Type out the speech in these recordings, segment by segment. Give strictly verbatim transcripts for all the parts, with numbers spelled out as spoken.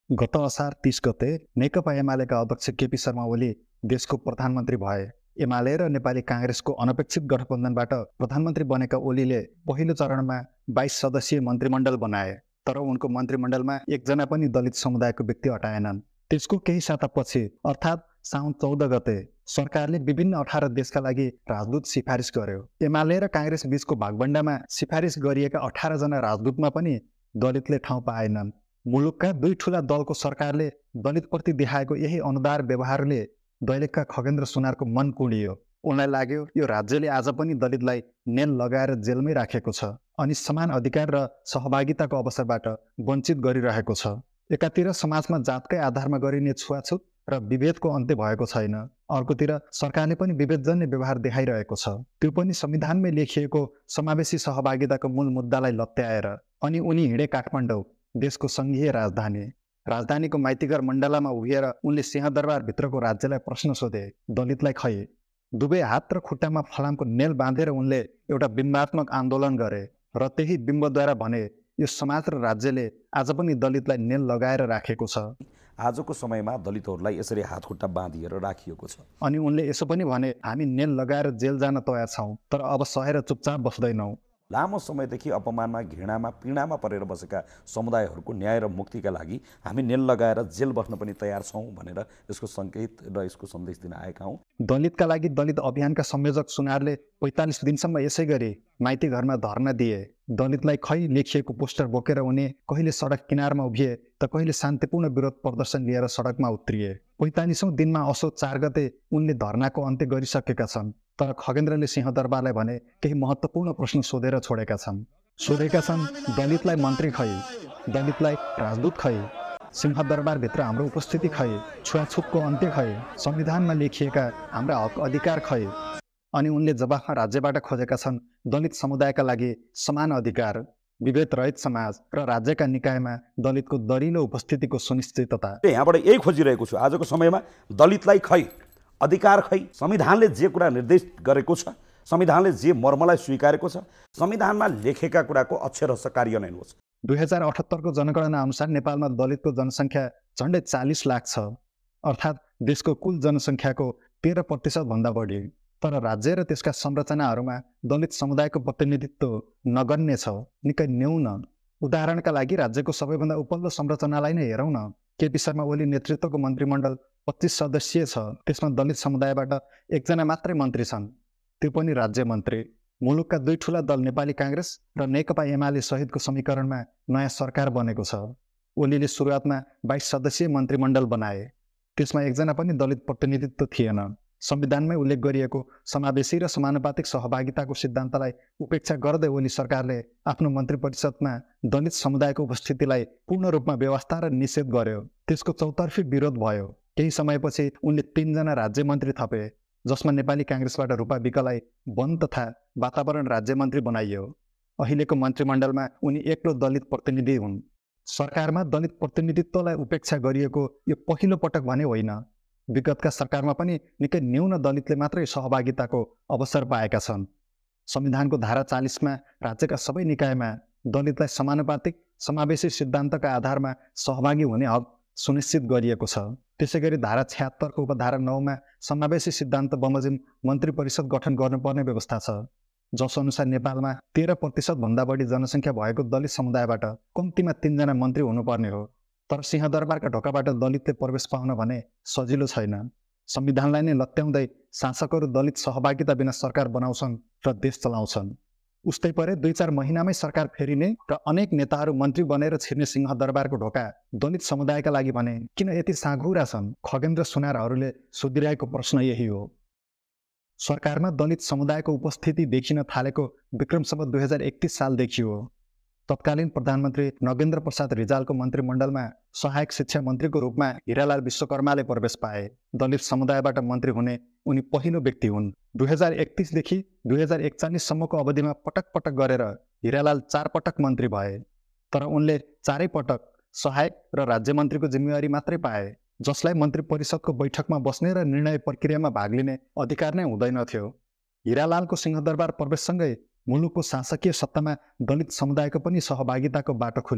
गत असार तीस गते नेकपा एमालेका अध्यक्ष केपी शर्मा ओली देशको प्रधानमन्त्री भए। एमाले र नेपाली काङ्ग्रेसको अनपेक्षित गठबन्धनबाट प्रधानमन्त्री बनेका ओलीले पहिलो चरणमा बाइस सदस्यीय मन्त्रीमण्डल बनाए। तर उनको मन्त्रीमण्डलमा एकजना पनि दलित समुदायको व्यक्ति हटाएनन्। त्यसको केही सातापछि अर्थात् साउन चौध गते सरकारले विभिन्न अठार देशका लागि राजदूत सिफारिस गर्यो। एमाले र काङ्ग्रेस बीचको भागबण्डामा सिफारिस गरिएका अठार जना राजदूतमा पनि दलितले ठाउँ पाएनन्। मुलुकका दुई ठूला दलको सरकारले दलितप्रति देखाएको यही अनुदार व्यवहारले दैलेखका खगेन्द्र सुनारको मन कुँडियो। उनलाई लाग्यो यो राज्यले आज पनि दलितलाई नेल लगाएर जेलमै राखेको छ अनि समान अधिकार र सहभागिताको अवसरबाट वञ्चित गरिरहेको छ। एकातिर समाजमा जातकै आधारमा गरिने छुवाछुत र विभेदको अन्त्य भएको छैन, अर्कोतिर सरकारले पनि विभेदजन्य व्यवहार देखाइरहेको छ, त्यो पनि संविधानमै लेखिएको समावेशी सहभागिताको मूल मुद्दालाई लत्याएर। अनि उनी हिँडे काठमाडौँ, देशको सङ्घीय राजधानी। राजधानीको माइतीघर मण्डलामा उभिएर उनले सिंहदरबारभित्रको राज्यलाई प्रश्न सोधे, दलितलाई खै? दुवै हात र खुट्टामा फलामको नेल बाँधेर उनले एउटा बिम्बात्मक आन्दोलन गरे र त्यही बिम्बद्वारा भने यो समाज र राज्यले आज पनि दलितलाई नेल लगाएर राखेको छ। आजको समयमा दलितहरूलाई यसरी हात खुट्टा बाँधिएर राखिएको छ। अनि उनले यसो पनि भने, हामी नेल लगाएर जेल जान तयार छौँ, तर अब सहेर चुपचाप बस्दैनौँ। लामो समयदेखि अपमानमा, घृणामा, पीडामा परेर बसेका समुदायहरूको न्याय र मुक्तिका लागि हामी नेल लगाएर जेल बस्न पनि तयार छौँ भनेर यसको सङ्केत र यसको सन्देश दिन आएका हौँ। दलितका लागि दलित अभियानका संयोजक सुनारले पैँतालिस दिनसम्म यसै गरी माइती घरमा धर्ना दिए। दलितलाई खै लेखिएको पोस्टर बोकेर उनी कहिले सडक किनारमा उभिए त कहिले शान्तिपूर्ण विरोध प्रदर्शन लिएर सडकमा उत्रिए। पैँतालिसौँ दिनमा असोज चार गते उनले धर्नाको अन्त्य गरिसकेका छन्, तर खगेन्द्रले सिंहदरबारलाई भने केही महत्त्वपूर्ण प्रश्न सोधेर छोडेका छन्। सोधेका छन्, दलितलाई मन्त्री खै? दलितलाई राजदूत खै? सिंहदरबारभित्र हाम्रो उपस्थिति खै? छुवाछुतको अन्त्य खै? संविधानमा लेखिएका हाम्रा हक अधिकार खै? अनि उनले जवाफमा राज्यबाट खोजेका छन् दलित समुदायका लागि समान अधिकार, विभेद रहित समाज र राज्यका निकायमा दलितको दरिलो उपस्थितिको सुनिश्चितता। यहाँबाट यही खोजिरहेको छु। आजको समयमा दलितलाई खै? अधिकार खै? संविधानले जे कुरा निर्देश गरेको छ, संविधानले जे मर्मलाई स्वीकारेको छ, संविधानमा लेखेका कुराको अक्षरशः कार्यान्वयन होस्। दुई हजार अठहत्तरको जनगणना अनुसार नेपालमा दलितको जनसङ्ख्या झन्डै चालिस लाख छ, अर्थात् देशको कुल जनसङ्ख्याको तेह्र प्रतिशत भन्दा बढी। तर राज्य र त्यसका संरचनाहरूमा दलित समुदायको प्रतिनिधित्व नगण्य छ, निकै न्यून। उदाहरणका लागि राज्यको सबैभन्दा उपल्लो संरचनालाई नै हेरौँ न। केपी शर्मा ओली नेतृत्वको मन्त्रीमण्डल पच्चिस सदस्यीय छ, त्यसमा दलित समुदायबाट एकजना मात्रै मन्त्री छन्, त्यो पनि राज्य मन्त्री। मुलुकका दुई ठूला दल नेपाली काङ्ग्रेस र नेकपा एमाले सहितको समीकरणमा नयाँ सरकार बनेको छ। ओलीले सुरुवातमा बाइस सदस्यीय मन्त्रीमण्डल बनाए, त्यसमा एकजना पनि दलित प्रतिनिधित्व थिएन। संविधानमै उल्लेख गरिएको समावेशी र समानुपातिक सहभागिताको सिद्धान्तलाई उपेक्षा गर्दै ओली सरकारले आफ्नो मन्त्री परिषदमा दलित समुदायको उपस्थितिलाई पूर्ण रूपमा व्यवस्था र निषेध गर्यो। त्यसको चौतर्फी विरोध भयो। केही समयपछि उनले तीनजना राज्य मन्त्री थपे, जसमा नेपाली काङ्ग्रेसबाट रूपा विकलाई वन तथा वातावरण राज्य मन्त्री बनाइयो। अहिलेको मन्त्रीमण्डलमा उनी एक्लो दलित प्रतिनिधि हुन्। सरकारमा दलित प्रतिनिधित्वलाई उपेक्षा गरिएको यो पहिलो पटक भने होइन। विगतका सरकारमा पनि निकै न्यून दलितले मात्रै सहभागिताको अवसर पाएका छन्। संविधानको धारा चालिसमा राज्यका सबै निकायमा दलितलाई समानुपातिक समावेशी सिद्धान्तका आधारमा सहभागी हुने हक सुनिश्चित गरिएको छ। त्यसै गरी धारा छ्यात्तरको उपधारा नौमा समावेशी सिद्धान्त बमोजिम मन्त्री परिषद गठन गर्नुपर्ने व्यवस्था छ, जसअनुसार नेपालमा तेह्र प्रतिशत भन्दा बढी जनसङ्ख्या भएको दलित समुदायबाट कम्तीमा तीनजना मन्त्री हुनुपर्ने हो। तर सिंहदरबारका ढोकाबाट दलितले प्रवेश पाउन भने सजिलो छैन। संविधानलाई नै लत्याउँदै शासकहरू दलित सहभागिता बिना सरकार बनाउँछन् र देश चलाउँछन्। उस्तै परे दुई चार महिनामै सरकार फेरिने र अनेक नेताहरू मन्त्री बनेर छिर्ने सिंहदरबारको ढोका दलित समुदायका लागि भने किन यति साँघुरा छन्? खगेन्द्र सुनारहरूले सोधिरहेको प्रश्न यही हो। सरकारमा दलित समुदायको उपस्थिति देखिन थालेको विक्रमसम्म दुई हजार एकतिस सालदेखि हो। तत्कालीन प्रधानमन्त्री नगेन्द्र प्रसाद रिजालको मन्त्रीमण्डलमा सहायक शिक्षा मन्त्रीको रूपमा हिरालाल विश्वकर्माले प्रवेश पाए। दलित समुदायबाट मन्त्री हुने उनी पहिलो व्यक्ति हुन्। दुई हजार एकतिसदेखि दुई हजार एकचालिससम्मको अवधिमा पटक पटक गरेर हिरालाल चार पटक मन्त्री भए, तर उनले चारै पटक सहायक र राज्य मन्त्रीको जिम्मेवारी मात्रै पाए, जसलाई मन्त्री परिषदको बैठकमा बस्ने र निर्णय प्रक्रियामा भाग लिने अधिकार नै हुँदैनथ्यो। हिरालालको सिंहदरबार प्रवेशसँगै मुलुकको शासकीय सत्तामा दलित समुदायको पनि सहभागिताको बाटो खुल्यो।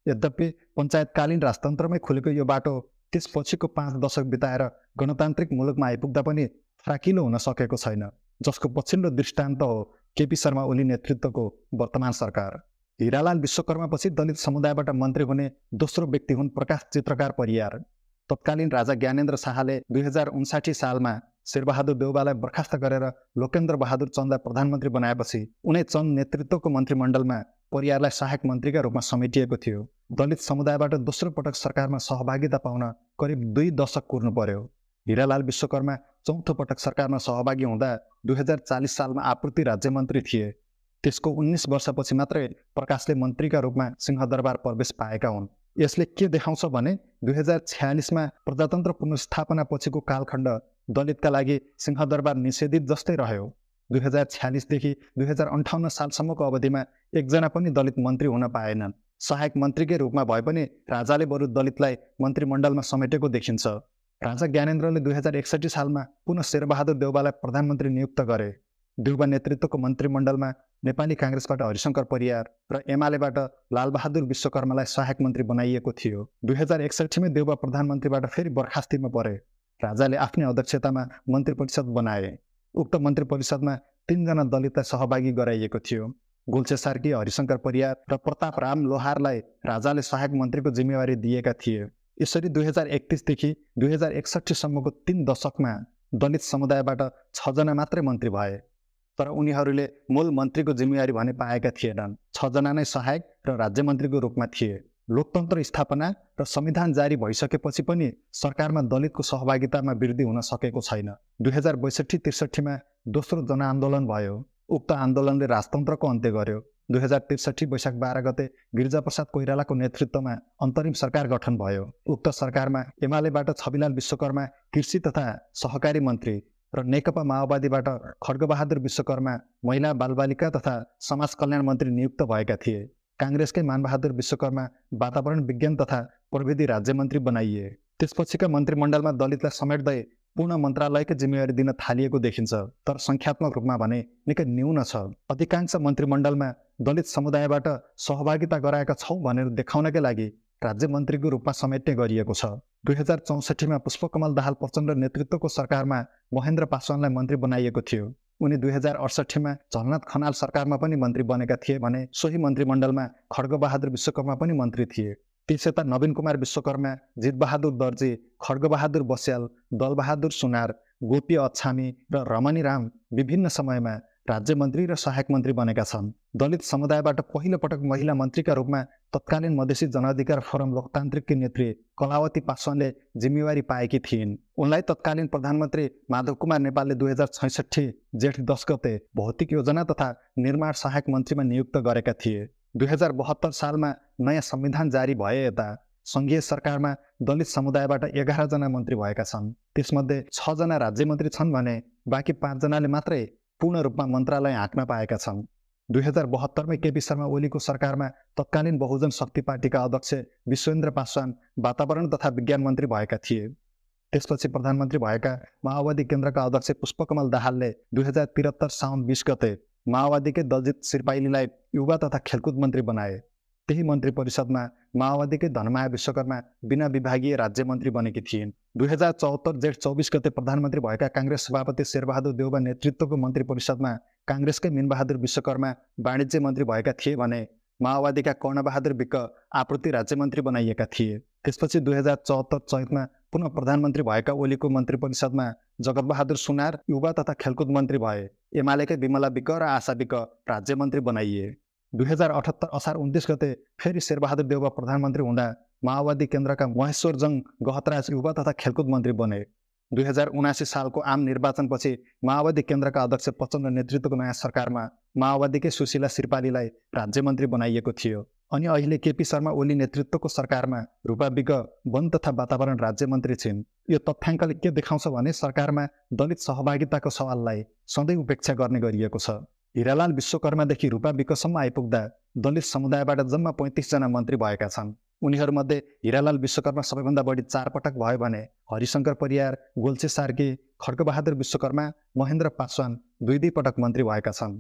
यद्यपि पञ्चायतकालीन राजतन्त्रमै खुलेको यो बाटो त्यसपछिको पाँच दशक बिताएर गणतान्त्रिक मुलुकमा आइपुग्दा पनि फ्राकिलो हुन सकेको छैन, जसको पछिल्लो दृष्टान्त हो केपी शर्मा ओली नेतृत्वको वर्तमान सरकार। हिरालाल विश्वकर्मापछि दलित समुदायबाट मन्त्री हुने दोस्रो व्यक्ति हुन् प्रकाश चित्रकार परियार। तत्कालीन राजा ज्ञानेन्द्र शाहले दुई हजार उन्साठी सालमा शेरबहादुर देउवालाई बर्खास्त गरेर लोकेन्द्र बहादुर चन्दलाई प्रधानमन्त्री बनाएपछि उनै चन्द नेतृत्वको मन्त्रीमण्डलमा परियारलाई सहायक मन्त्रीका रूपमा समेटिएको थियो। दलित समुदायबाट दोस्रो पटक सरकारमा सहभागिता पाउन करिब दुई दशक कुर्नु पर्यो। हिरालाल विश्वकर्मा चौथो पटक सरकारमा सहभागी हुँदा दुई हजार चालिस सालमा आपूर्ति राज्यमन्त्री थिए। त्यसको उन्नाइस वर्षपछि मात्रै प्रकाशले मन्त्रीका रूपमा सिंहदरबार प्रवेश पाएका हुन्। यसले के देखाउँछ भने दुई हजार छयालिसमा प्रजातन्त्र पुनर्स्थापना पछिको कालखण्ड दलितका लागि सिंहदरबार निषेधित जस्तै रह्यो। दुई हजार छयालिसदेखि दुई हजार अन्ठाउन्न सालसम्मको अवधिमा एकजना पनि दलित मन्त्री हुन पाएनन्। सहायक मन्त्रीकै रूपमा भए पनि राजाले बरु दलितलाई मन्त्रीमण्डलमा समेटेको देखिन्छ। राजा ज्ञानेन्द्रले दुई हजार एकसठी सालमा पुनः शेरबहादुर देउवालाई प्रधानमन्त्री नियुक्त गरे। देउवा नेतृत्वको मन्त्रीमण्डलमा नेपाली काङ्ग्रेसबाट हरिशङ्कर परियार र एमालेबाट लालबहादुर विश्वकर्मालाई सहायक मन्त्री बनाइएको थियो। दुई हजार एकसठीमै देउवा प्रधानमन्त्रीबाट फेरि बर्खास्तीमा परे। राजाले आफ्नै अध्यक्षतामा मन्त्री परिषद बनाए। उक्त मन्त्री परिषदमा तीनजना दलितलाई सहभागी गराइएको थियो। गोल्छे सार्की, हरिशङ्कर परियार र प्रताप राम लोहारलाई राजाले सहायक मन्त्रीको जिम्मेवारी दिएका थिए। यसरी दुई हजार एकतिसदेखि दुई हजार एकसठीसम्मको तीन दशकमा दलित समुदायबाट छजना मात्रै मन्त्री भए, तर उनीहरूले मूल मन्त्रीको जिम्मेवारी भने पाएका थिएनन्। छजना नै सहायक र राज्यमन्त्रीको रूपमा थिए। लोकतन्त्र स्थापना र संविधान जारी भइसकेपछि पनि सरकारमा दलितको सहभागितामा वृद्धि हुन सकेको छैन। दुई हजार बैसठी त्रिसठीमा दोस्रो जनआन्दोलन भयो। उक्त आन्दोलनले राजतन्त्रको अन्त्य गर्यो। दुई हजार त्रिसठी वैशाख बाह्र गते गिरिजाप्रसाद कोइरालाको नेतृत्वमा अन्तरिम सरकार गठन भयो। उक्त सरकारमा एमालेबाट छविलाल विश्वकर्मा कृषि तथा सहकारी मन्त्री र नेकपा माओवादीबाट खड्गबहादुर विश्वकर्मा महिला बालबालिका तथा समाज कल्याण मन्त्री नियुक्त भएका थिए। काङ्ग्रेसकै मानबहादुर विश्वकर्मा वातावरण विज्ञान तथा प्रविधि राज्यमन्त्री बनाइए। त्यसपछिका मन्त्रीमण्डलमा दलितलाई समेट्दै पूर्ण मन्त्रालयकै जिम्मेवारी दिन थालिएको देखिन्छ, तर सङ्ख्यात्मक रूपमा भने निकै न्यून छ। अधिकांश मन्त्रीमण्डलमा दलित समुदायबाट सहभागिता गराएका छौँ भनेर देखाउनकै लागि राज्य मन्त्रीको रूपमा समेट्ने गरिएको छ। दुई हजार चौसठीमा पुष्पकमल दाहाल प्रचण्ड नेतृत्वको सरकारमा महेन्द्र पासवानलाई मन्त्री बनाइएको थियो। उनी दुई हजार अडसठीमा झलनाथ खनाल सरकारमा पनि मन्त्री बनेका थिए भने सोही मन्त्रीमण्डलमा खड्गबहादुर विश्वकर्मा पनि मन्त्री थिए। त्यसयता नवीन कुमार विश्वकर्मा, जितबहादुर दर्जी, खड्गबहादुर बस्याल, दलबहादुर सुनार, गोपी अछामी र रमणी राम विभिन्न समयमा राज्यमन्त्री र सहायक मन्त्री बनेका छन्। दलित समुदायबाट पहिलो पटक महिला मन्त्रीका रूपमा तत्कालीन मधेसी जनअधिकार फोरम लोकतान्त्रिककी नेत्री कलावती पासवानले जिम्मेवारी पाएकी थिइन्। उनलाई तत्कालीन प्रधानमन्त्री माधव कुमार नेपालले दुई हजार छैसठी जेठ दस गते भौतिक योजना तथा निर्माण सहायक मन्त्रीमा नियुक्त गरेका थिए। दुई हजार बहत्तर सालमा नयाँ संविधान जारी भए यता सङ्घीय सरकारमा दलित समुदायबाट एघारजना मन्त्री भएका छन्। त्यसमध्ये छजना राज्यमन्त्री छन् भने बाँकी पाँचजनाले मात्रै पूर्ण रूपमा मन्त्रालय हाँक्न पाएका छन्। दुई हजार बहत्तरमै केपी शर्मा ओलीको सरकारमा तत्कालीन बहुजन शक्ति पार्टीका अध्यक्ष विश्वेन्द्र पासवान वातावरण तथा विज्ञान मन्त्री भएका थिए। त्यसपछि प्रधानमन्त्री भएका माओवादी केन्द्रका अध्यक्ष पुष्पकमल दाहालले दुई हजार त्रिहत्तर साउन बिस गते माओवादीकै दलजित सिरपाइलीलाई युवा तथा खेलकुद मन्त्री बनाए। त्यही मन्त्री परिषदमा माओवादीकै धनमाया विश्वकर्मा बिना विभागीय राज्यमन्त्री बनेकी थिइन्। दुई हजार चौहत्तर जेठ चौबिस गते प्रधानमन्त्री भएका काङ्ग्रेस सभापति शेरबहादुर देउवा नेतृत्वको मन्त्री परिषदमा काङ्ग्रेसकै मिनबहादुर विश्वकर्मा वाणिज्य मन्त्री भएका थिए भने माओवादीका कर्णबहादुर विक्क आपूर्ति राज्यमन्त्री बनाइएका थिए। त्यसपछि दुई हजार चौहत्तर चैतमा पुनः प्रधानमन्त्री भएका ओलीको मन्त्री परिषदमा जगतबहादुर सुनार युवा तथा खेलकुद मन्त्री भए। एमालेकै विमला विक्क र आशा विक्क राज्यमन्त्री बनाइए। दुई हजार अठहत्तर असार उन्तिस गते फेरि शेरबहादुर देउवा प्रधानमन्त्री हुँदा माओवादी केन्द्रका महेश्वरजङ गहतराज युवा तथा खेलकुद मन्त्री बने। दुई हजार उनासी सालको आम निर्वाचनपछि माओवादी केन्द्रका अध्यक्ष प्रचण्ड नेतृत्वको नयाँ सरकारमा माओवादीकै सुशीला सिरपालीलाई राज्यमन्त्री बनाइएको थियो। अनि अहिले केपी शर्मा ओली नेतृत्वको सरकारमा रूपा विक्क वन तथा वातावरण राज्यमन्त्री छिन्। यो तथ्याङ्कले के देखाउँछ भने सरकारमा दलित सहभागिताको सवाललाई सधैँ उपेक्षा गर्ने गरिएको छ। हिरालाल विश्वकर्मादेखि रूपा विक्कसम्म आइपुग्दा दलित समुदायबाट जम्मा पैँतिसजना मन्त्री भएका छन्। उनीहरूमध्ये हिरालाल विश्वकर्मा सबैभन्दा बढी चार पटक भयो भने हरिशङ्कर परियार, गोल्छे सार्की, खड्गबहादुर विश्वकर्मा, महेन्द्र पासवान दुई दुई पटक मन्त्री भएका छन्।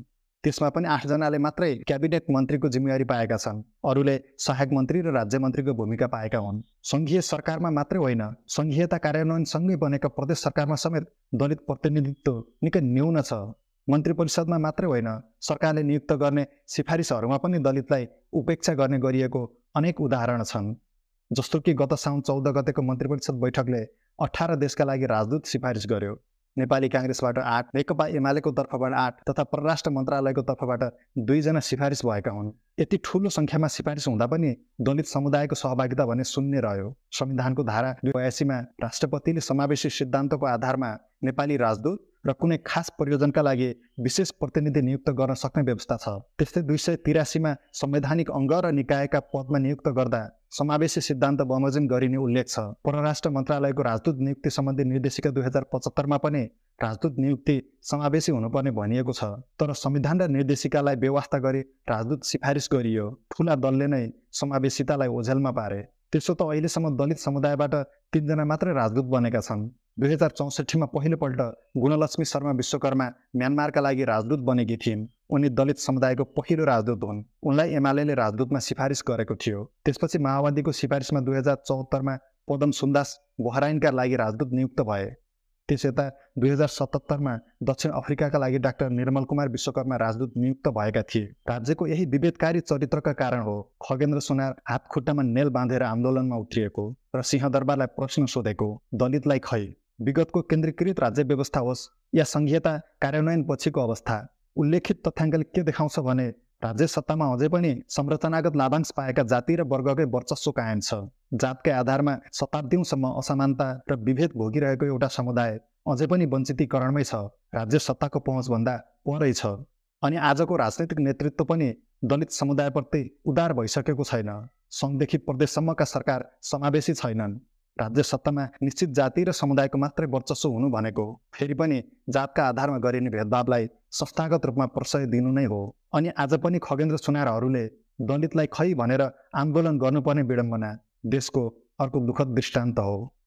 त्यसमा पनि आठजनाले मात्रै क्याबिनेट मन्त्रीको जिम्मेवारी पाएका छन्, अरूले सहायक मन्त्री र राज्य मन्त्रीको भूमिका पाएका हुन्। सङ्घीय सरकारमा मात्रै होइन, सङ्घीयता कार्यान्वयनसँगै बनेका प्रदेश सरकारमा समेत दलित प्रतिनिधित्व निकै न्यून छ। मन्त्री परिषदमा मात्रै होइन, सरकारले नियुक्त गर्ने सिफारिसहरूमा पनि दलितलाई उपेक्षा गर्ने गरिएको अनेक उदाहरण छन्। जस्तो कि गत साउन चौध गतेको मन्त्री परिषद बैठकले अठार देशका लागि राजदूत सिफारिस गर्यो। नेपाली काङ्ग्रेसबाट आठ, नेकपा एमालेको तर्फबाट आठ तथा परराष्ट्र मन्त्रालयको तर्फबाट दुईजना सिफारिस भएका हुन्। यति ठुलो सङ्ख्यामा सिफारिस हुँदा पनि दलित समुदायको सहभागिता भने शून्य रह्यो। संविधानको धारा दुई बयासीमा राष्ट्रपतिले समावेशी सिद्धान्तको आधारमा नेपाली राजदूत र कुनै खास प्रयोजनका लागि विशेष प्रतिनिधि नियुक्त गर्न सक्ने व्यवस्था छ। त्यस्तै दुई सय तिरासीमा संवैधानिक अङ्ग र निकायका पदमा नियुक्त गर्दा समावेशी सिद्धान्त बमोजिम गरिने उल्लेख छ। परराष्ट्र मन्त्रालयको राजदूत नियुक्ति सम्बन्धी निर्देशिका दुई हजार पचहत्तरमा पनि राजदूत नियुक्ति समावेशी हुनुपर्ने भनिएको छ। तर संविधान र निर्देशिकालाई बेवास्ता गरी राजदूत सिफारिस गरियो। ठुला दलले नै समावेशितालाई ओझेलमा पारे। त्यसो त अहिलेसम्म दलित समुदायबाट तीनजना मात्रै राजदूत बनेका छन्। दुई हजार चौसठीमा पहिलोपल्ट गुणलक्ष्मी शर्मा विश्वकर्मा म्यानमारका लागि राजदूत बनेकी थिइन्। उनी दलित समुदायको पहिलो राजदूत हुन्। उनलाई एमालेले राजदूतमा सिफारिस गरेको थियो। त्यसपछि माओवादीको सिफारिसमा दुई हजार चौहत्तरमा पदम सुन्दास बहराइनका लागि राजदूत नियुक्त भए। त्यस यता दुई हजार सतहत्तरमा दक्षिण अफ्रिकाका लागि डाक्टर निर्मल कुमार विश्वकर्मा राजदूत नियुक्त भएका थिए। राज्यको यही विभेदकारी चरित्रका कारण हो खगेन्द्र सुनार हात खुट्टामा नेल बाँधेर आन्दोलनमा उत्रिएको र सिंहदरबारलाई प्रश्न सोधेको। दलितलाई खै विगतको केन्द्रीकृत राज्य व्यवस्था होस् या सङ्घीयता कार्यान्वयन पछिको अवस्था, उल्लेखित तथ्याङ्कले के देखाउँछ भने राज्य सत्तामा अझै पनि संरचनागत लाभांश पाएका जाति र वर्गकै वर्चस्व कायम छ। जातकै आधारमा शताब्दीौँसम्म असमानता र विभेद भोगिरहेको एउटा समुदाय अझै पनि वञ्चितीकरणमै छ, राज्य सत्ताको पहुँचभन्दा परै छ। अनि आजको राजनैतिक नेतृत्व पनि दलित समुदायप्रति उदार भइसकेको छैन। सङ्घदेखि प्रदेशसम्मका सरकार समावेशी छैनन्। राज्य सत्तामा निश्चित जाति र समुदायको मात्रै वर्चस्व हुनु भनेको फेरि पनि जातका आधारमा गरिने भेदभावलाई संस्थागत रूपमा प्रशय दिनु नै हो। अनि आज पनि खगेन्द्र सुनारहरूले दलितलाई खै भनेर आन्दोलन गर्नुपर्ने विडम्बना देशको अर्को दुःखद दृष्टान्त हो।